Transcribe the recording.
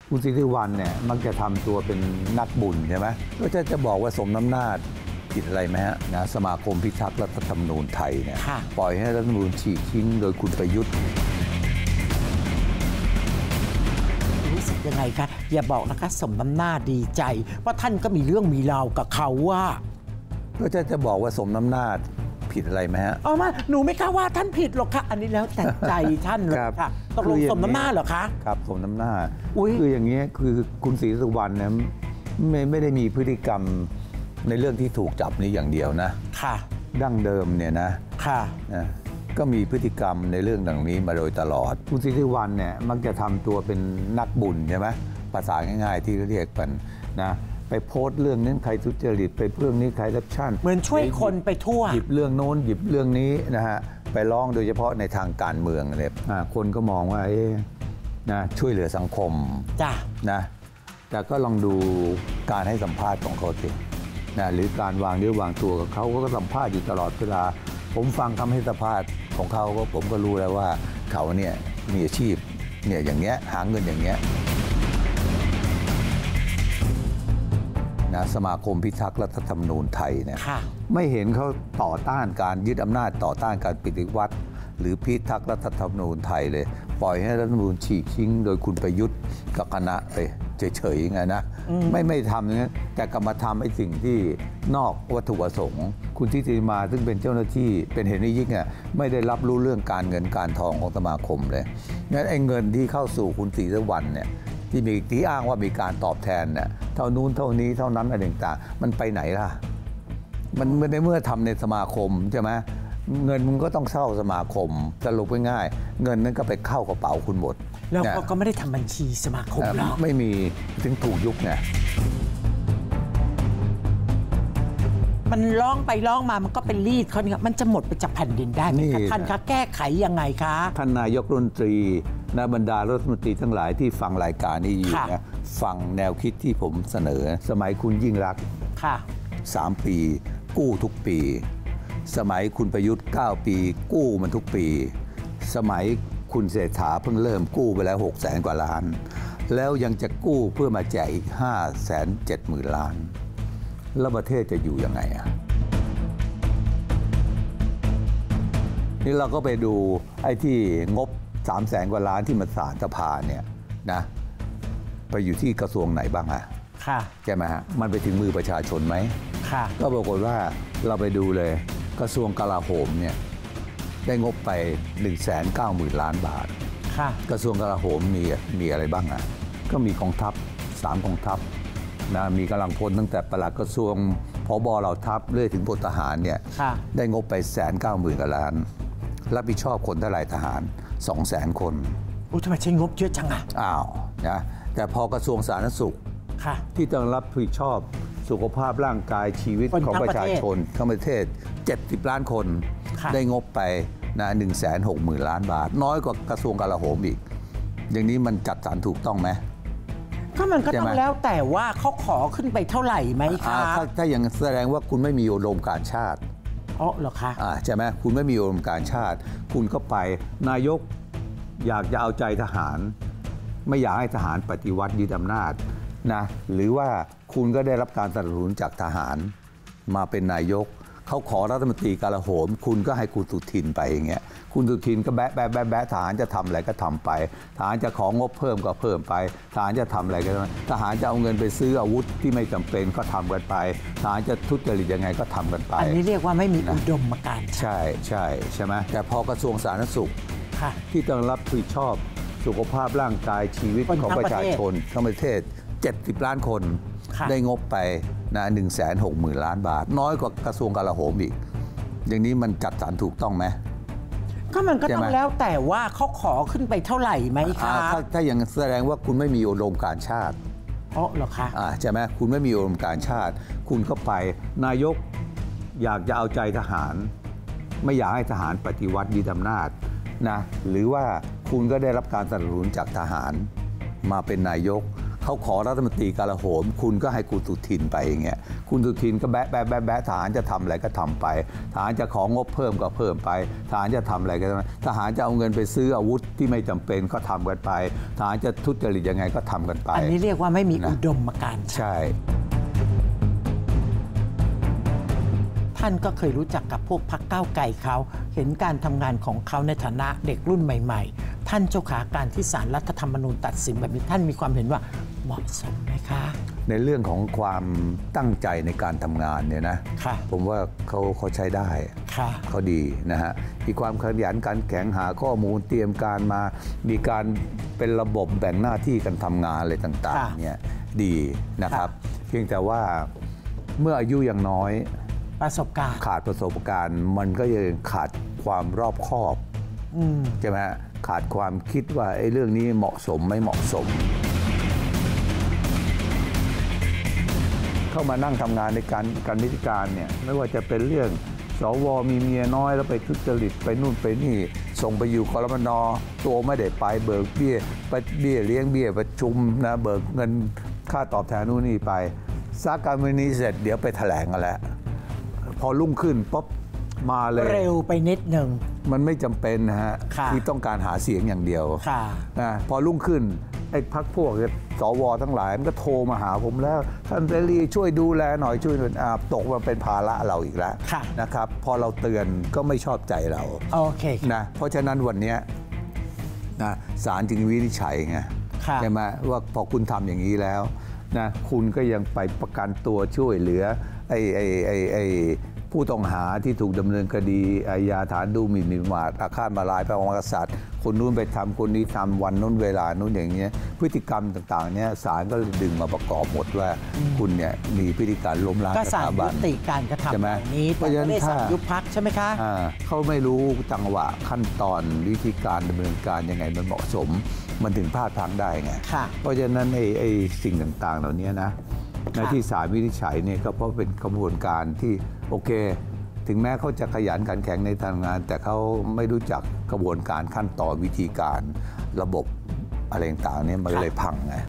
คุณศรีสุวรรณเนี่ยมักจะทำตัวเป็นนักบุญใช่ไหมก็จะบอกว่าสมน้ำหน้าผิดอะไรไหมฮะนะสมาคมพิทักษ์รัฐธรรมนูญไทยเนี่ยปล่อยให้รัฐธรรมนูญฉีกทิ้งโดยคุณประยุทธ์รู้สึกยังไงคะอย่าบอกนะคะสมน้ำหน้าดีใจว่าท่านก็มีเรื่องมีราวกับเขาว่าก็จะบอกว่าสมน้ำหน้าผิดอะไรไหมฮะเอามาหนูไม่กล้าว่าท่านผิดหรอกค่ะอันนี้แล้วแต่ใจท่านเลยค่ะตกลงสมน้ำหน้าเหรอคะครับสมน้ำหน้าคืออย่างนี้คือคุณศรีสุวรรณเนี่ยไม่ได้มีพฤติกรรมในเรื่องที่ถูกจับนี้อย่างเดียวนะค่ะดั้งเดิมเนี่ยนะค่ะก็มีพฤติกรรมในเรื่องดังนี้มาโดยตลอดคุณศรีสุวรรณเนี่ยมักจะทำตัวเป็นนักบุญใช่ไหมภาษาง่ายๆที่เรียกกันนะไปโพสต์เรื่องนั้นใครทุจริตไปเรื่องนี้ใครรับชั่นเหมือนช่วยคนไปทั่วหยิบเรื่องโน้นหยิบเรื่องนี้นะฮะไปร้องโดยเฉพาะในทางการเมืองเลยคนก็มองว่านะช่วยเหลือสังคมจ้ะนะแต่ก็ลองดูการให้สัมภาษณ์ของเขาสินะหรือการวางเนื้อวางตัวกับเขาก็สัมภาษณ์อยู่ตลอดเวลาผมฟังคำให้สัมภาษณ์ของเขาก็ผมก็รู้แล้วว่าเขาเนี่ยมีอาชีพเนี่ยอย่างเงี้ยหาเงินอย่างเงี้ยสมาคมพิทักษ์รัฐธรรมนูญไทยเนี่ยไม่เห็นเขาต่อต้านการยึดอำนาจต่อต้านการปฏิวัติหรือพิทักษ์รัฐธรรมนูญไทยเลยปล่อยให้รัฐธรรมนูญฉีกทิ้งโดยคุณประยุทธ์กับคณะเลยเฉยๆไงนะไม่ทำอย่างนั้นแต่กลับมาทำไอ้สิ่งที่นอกวัตถุประสงค์คุณทิติมาซึ่งเป็นเจ้าหน้าที่เป็นเหตุให้ยิ่งไม่ได้รับรู้เรื่องการเงินการทองของสมาคมเลยงั้นไอ้เงินที่เข้าสู่คุณศรีสุวรรณเนี่ยที่อ้างว่ามีการตอบแทนเนี่ยเท่านู้นเท่านี้เท่านั้นอะไรต่างๆมันไปไหนล่ะมันในเมื่อทำในสมาคมใช่ไหมเงินมันก็ต้องเข้าสมาคมสรุปง่ายๆเงินนั้นก็ไปเข้ากระเป๋าคุณหมดแล้วก็ไม่ได้ทำบัญชีสมาคมหรอกไม่มีถึงถูกยุบเนี่ยมันร้องไปร้องมามันก็เป็นรีดเขาเนี่ยมันจะหมดไปจากแผ่นดินได้ไหมคะท่านคะแก้ไขยังไงคะท่านนายกรัฐมนตรีบรรดารัฐมนตรีทั้งหลายที่ฟังรายการนี้อยู่นะฟังแนวคิดที่ผมเสนอสมัยคุณยิ่งรักษณ์3 ปีกู้ทุกปีสมัยคุณประยุทธ์9 ปีกู้มันทุกปีสมัยคุณเศรษฐาเพิ่งเริ่มกู้ไปแล้ว600,000 กว่าล้านแล้วยังจะกู้เพื่อมาแจกอีก570,000 ล้านแล้วประเทศจะอยู่ยังไงนี่เราก็ไปดูไอ้ที่งบ300,000 กว่าล้านที่มันสารสภาเนี่ยนะไปอยู่ที่กระทรวงไหนบ้างใช่ไหมฮะมันไปถึงมือประชาชนไหมก็ปรากฏว่าเราไปดูเลยกระทรวงกลาโหมเนี่ยได้งบไป190,000 ล้านบาทกระทรวงกลาโหมมีอะไรบ้างก็มีกองทัพ3 กองทัพนะมีกำลังพลตั้งแต่ปลัดกระทรวงผบ.เหล่าทัพเรื่อยถึงพลทหารเนี่ยได้งบไป190,000 กว่าล้านรับผิดชอบคนเท่าไหร่ทหาร200,000 คนทำไมใช้งบเยอะจังนะแต่พอกระทรวงสาธารณสุขที่ต้องรับผิดชอบสุขภาพร่างกายชีวิตของประชาชนทั้งประเทศ70 ล้านคนได้งบไปนะ160,000 ล้านบาทน้อยกว่ากระทรวงกลาโหมอีกอย่างนี้มันจัดสรรถูกต้องไหมก็มันก็ต้องแล้วแต่ว่าเขาขอขึ้นไปเท่าไหร่ไหมคะถ้าอย่างแสดงว่าคุณไม่มีอุดมการณ์ชาติเหรอคะใช่ไหมคุณไม่มีอุดมการณ์ชาติคุณก็ไปนายกอยากจะเอาใจทหารไม่อยากให้ทหารปฏิวัติยึดอำนาจนะหรือว่าคุณก็ได้รับการสนับสนุนจากทหารมาเป็นนายกเขาขอรัฐมนตรีกลาโหมคุณก็ให้คุณสุทินไปอย่างเงี้ยคุณสุทินก็แบะทหารจะทำอะไรก็ทำไปทหารจะของบเพิ่มก็เพิ่มไปทหารจะทำอะไรก็ทหารจะเอาเงินไปซื้ออาวุธที่ไม่จำเป็นก็ทำกันไปทหารจะทุจริตยังไงก็ทำกันไปอันนี้เรียกว่าไม่มีอุดมการณ์ใช่ไหมแต่พอกระทรวงสาธารณสุขที่ต้องรับผิดชอบสุขภาพร่างกายชีวิตของประชาชนทั้งประเทศ70 ล้านคนได้งบไปนะ160,000 ล้านบาทน้อยกว่ากระทรวงกลาโหมอีกอย่างนี้มันจัดสรรถูกต้องไหมก็มันก็ต้องแล้วแต่ว่าเขาขอขึ้นไปเท่าไหร่ไหมคะถ้าอย่างแสดงว่าคุณไม่มีอุดมการณ์ชาติเหรอคะใช่ไหมคุณไม่มีอุดมการณ์ชาติคุณก็ไปนายกอยากจะเอาใจทหารไม่อยากให้ทหารปฏิวัติยึดอำนาจนะหรือว่าคุณก็ได้รับการสนับสนุนจากทหารมาเป็นนายกเขาขอรัฐมนตรีกลาโหมคุณก็ให้คุณสุทินไปอย่างเงี้ยคุณสุทินก็แบะทหารจะทำอะไรก็ทำไปทหารจะของบเพิ่มก็เพิ่มไปทหารจะทำอะไรก็ทำทหารจะเอาเงินไปซื้ออาวุธที่ไม่จำเป็นก็ทำกันไปทหารจะทุจริตยังไงก็ทำกันไปอันนี้เรียกว่าไม่มีอุดมการณ์ใช่ท่านก็เคยรู้จักกับพวกพรรคก้าวไกลเขาเห็นการทำงานของเขาในฐานะเด็กรุ่นใหม่ๆท่านเจ้าขาการที่ศาลรัฐธรรมนูญตัดสินแบบนี้ท่านมีความเห็นว่าเหมาะสมไหมคะในเรื่องของความตั้งใจในการทำงานเนี่ยนะผมว่าเขาใช้ได้เขาดีนะฮะมีความขยันการแข่งหาข้อมูลเตรียมการมามีการเป็นระบบแบ่งหน้าที่กันทำงานอะไรต่างๆเนี่ยดีนะครับเพียงแต่ว่าเมื่ออายุยังน้อยประสบการณ์ขาดประสบการณ์มันก็ยังขาดความรอบคอบใช่ไหมขาดความคิดว่าไอ้เรื่องนี้เหมาะสมไม่เหมาะสมเข้ามานั่งทำงานในการนิติการเนี่ยไม่ว่าจะเป็นเรื่องสวมีเมียน้อยแล้วไปทุจริตไปนู่นไปนี่ส่งไปอยู่กรมน.ตัวไม่ได้ไปเบิกเบี้ยเลี้ยงเบี้ยประชุมนะเบิกเงินค่าตอบแทนนู่นนี่ไปซักการนี้เสร็จเดี๋ยวไปแถลงกันแล้วพอรุ่งขึ้นป๊บมาเลยเร็วไปนิดหนึ่งมันไม่จำเป็นนะฮะที่ต้องการหาเสียงอย่างเดียวนะพอรุ่งขึ้นไอ้พรรคพวกสวทั้งหลายมันก็โทรมาหาผมแล้วท่านเสรีช่วยดูแลหน่อยช่วยตกมาเป็นภาระเราอีกแล้วนะครับพอเราเตือนก็ไม่ชอบใจเราโอเคนะเพราะฉะนั้นวันนี้นะศาลจึงวินิจฉัยไงใช่ไหมว่าพอคุณทำอย่างนี้แล้วนะคุณก็ยังไปประกันตัวช่วยเหลือไอ้ผู้ต้องหาที่ถูกดำเนินคดีอาญาฐานดูหมิ่นประมาทอาฆาตมาลายพระมหากษัตริย์คนนู้นไปทำคนนี้ทำวันนู้นเวลานู้นอย่างเงี้ยพฤติกรรมต่างๆเนี่ยศาลก็ดึงมาประกอบหมดว่าคุณเนี่ยมีพฤติการล้มล้างสถาบันก็ศาลยุติการกระทำแบบนี้เพราะฉะนั้นถ้ายุบพรรคใช่ไหมคะเขาไม่รู้จังหวะขั้นตอนวิธีการดำเนินการยังไงมันเหมาะสมมันถึงพลาดพลั้งได้ไงเพราะฉะนั้นไอ้สิ่งต่างๆเหล่านี้นะในที่ศาลวินิจฉัยเนี่ยก็เพราะเป็นกระบวนการที่โอเคถึงแม้เขาจะขยันขันแข็งในทำงานแต่เขาไม่รู้จักกระบวนการขั้นตอนวิธีการระบบอะไรต่างๆเนี่ยมันเลยพังไง